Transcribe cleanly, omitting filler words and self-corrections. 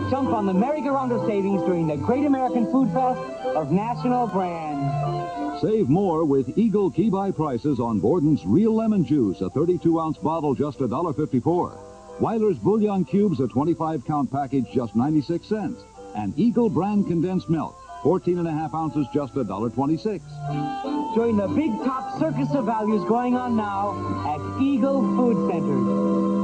Jump on the merry-go-round of savings during the Great American Food Fest of national brands. Save more with Eagle Key Buy prices on Borden's Real Lemon Juice, a 32-ounce bottle, just $1.54. Weiler's Bouillon Cubes, a 25-count package, just 96 cents. And Eagle brand condensed milk, 14.5 ounces, just $1.26. Join the big top circus of values going on now at Eagle Food Centers.